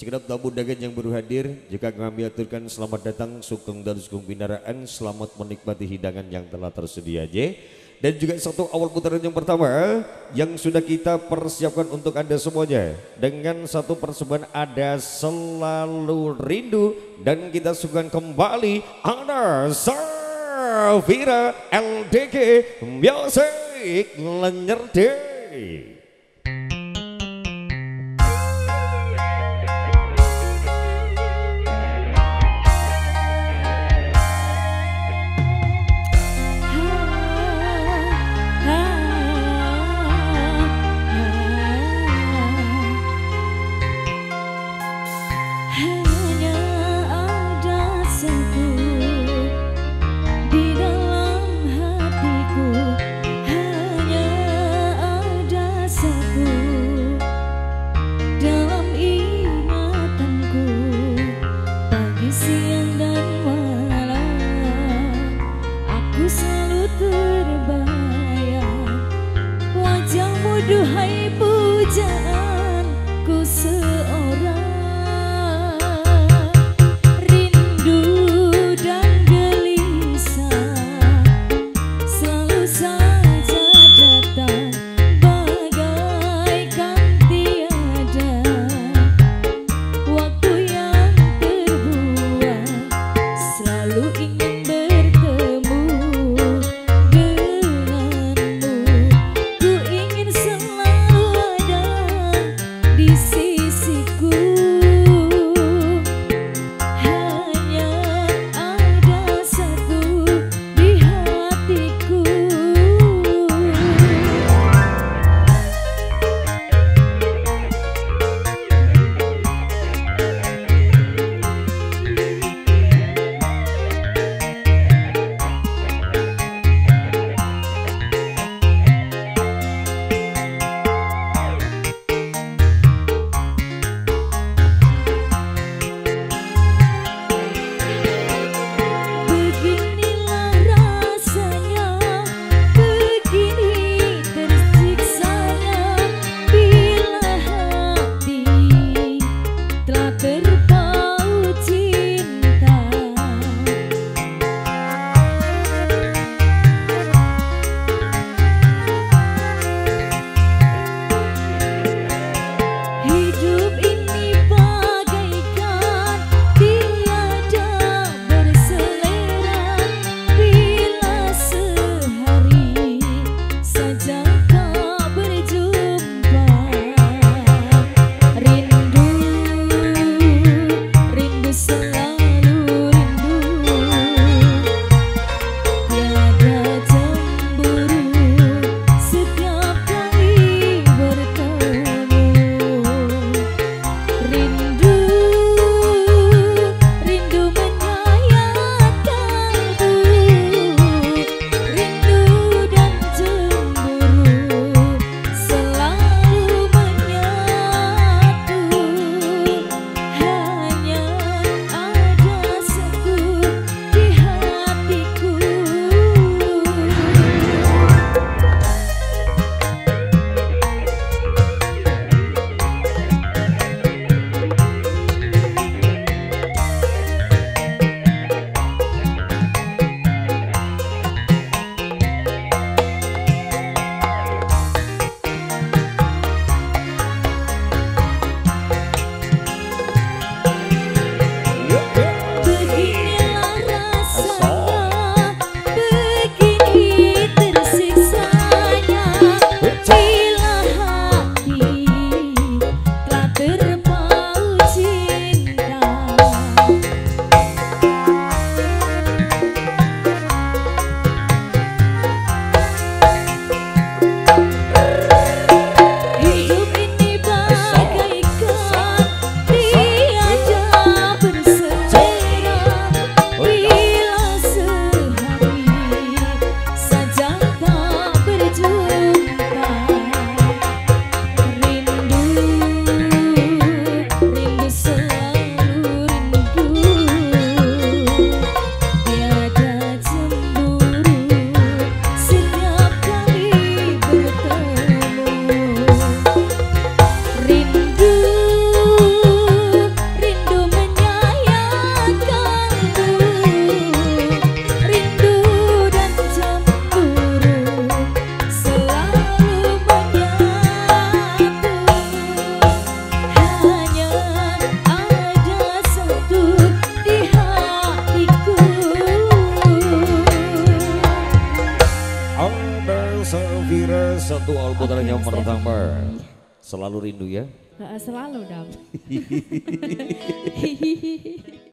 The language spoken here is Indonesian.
Segenap tamu undangan yang baru hadir, juga kami aturkan selamat datang sugeng dan sugeng pindaraan, selamat menikmati hidangan yang telah tersedia aja. Dan juga satu awal putaran yang pertama yang sudah kita persiapkan untuk Anda semuanya dengan satu persembahan Ada Selalu Rindu, dan kita suguhkan kembali Ana Safira LDG Music Lenyerde. Duhai pujaanku seorang, Safira satu awal putaran yang pertama. Selalu rindu ya? Selalu dong.